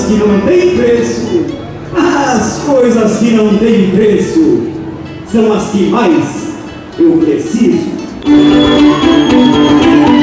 que não têm preço, as coisas que não têm preço, são as que mais eu preciso.